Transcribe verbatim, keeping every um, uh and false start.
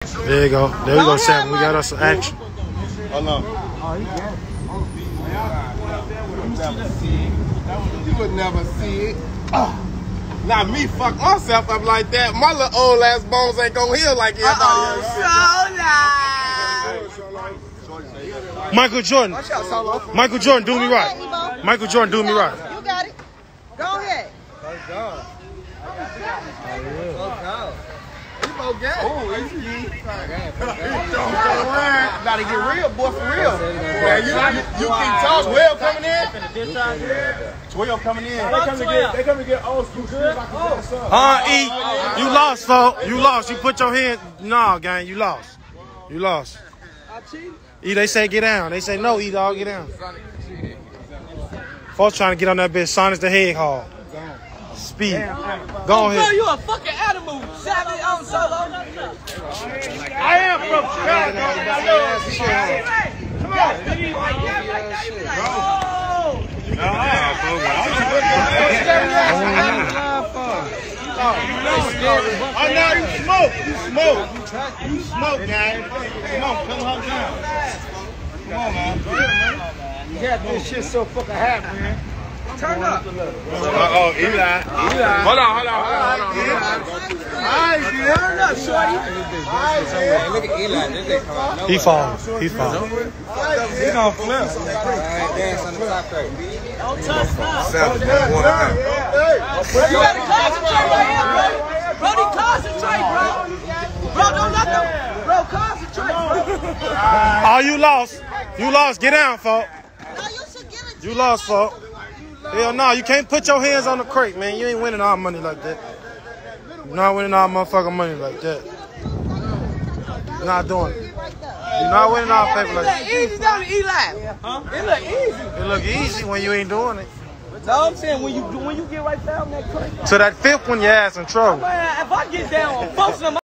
There you go. There we go, Sam. We got us some action. Hold on. Oh, he got it. You would never see it. Oh. Now me fuck myself up like that. My little old ass bones ain't gonna heal like everybody else. So Michael Jordan. Michael Jordan, do me right. Michael Jordan, do me right. You got it. Go ahead. Oh, about to get real, boy, for real. Man, you, you, you can talk. twelve coming in. twelve coming in. They come to get, they come to get old school good. Uh, E, you lost, folks. You lost. You put your hand. Nah, gang, you lost. You lost. E, they say get down. They say no, E, dog, get down. Folks trying to get on that bitch. Sonic the Hedgehog. Speed. Go ahead. Bro, you a fucking animal. Savage on solo. I am from Chicago. Come on. Oh, now you smoke. You smoke. You smoke, guys. Come on, come on down. Come on, man. You got this shit so fucking hot, man. Turn up. Uh, oh, Eli. Eli. Hold on, hold on, hold on, hold on. All right, turn up, shorty. Look at Eli. He falls. He falls. He gonna flip. Dance on the top right. Don't touch now. Seven. You gotta concentrate right here, bro. Bro, concentrate, bro. Bro, don't let them. Bro, concentrate, bro. Oh, you lost. You lost. Get down, folks. No, you should give it to You lost, folks. Hell no, you can't put your hands on the crate, man. You ain't winning all money like that. You're not winning all motherfucking money like that. You're not doing it. You're not winning all paper like that. It look easy, don't it, Eli? Huh? It look easy. It look easy when you ain't doing it. No, I'm saying when you when you get right down that crate. To that fifth one, your ass in trouble. Man, if I get down on both of them.